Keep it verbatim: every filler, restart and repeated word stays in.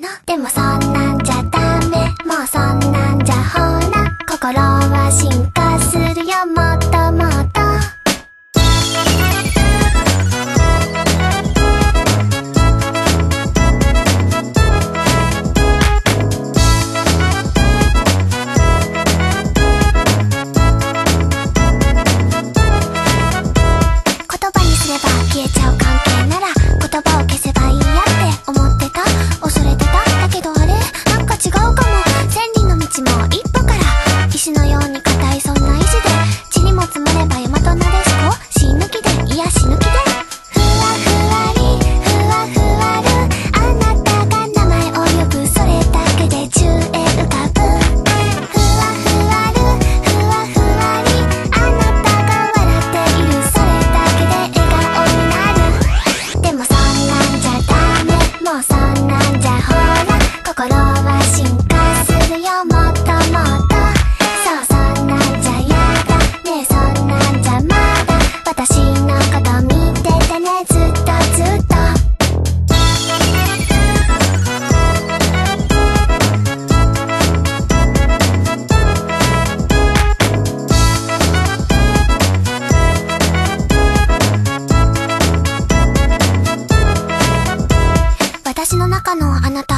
な。でもそんなんじゃダメ、もうそんなんじゃほら心は進化するよ、もっともっと。消えちゃう関係なら言葉を消せばいいやって思ってた、恐れてた。だけどあれなんか違うかも。千里の道も一歩から、石のように硬いそんな意志で、地にも積もれば山となでしこ、死ぬ気でいや死ぬ気で、ふわふわりふわふわる、あなたが名前を呼ぶ、それだけで宙へ浮かぶ。ふわふわるふわふわり、あなたが笑っている、それだけで笑顔になる。でもそんなんじゃダメ、もうそんなんじゃほら心は進化するよ、もっともっと。そう、そんなんじゃやだねえ、そんなんじゃまだ私のこと見ててね、ずっとずっと。私の中のあなた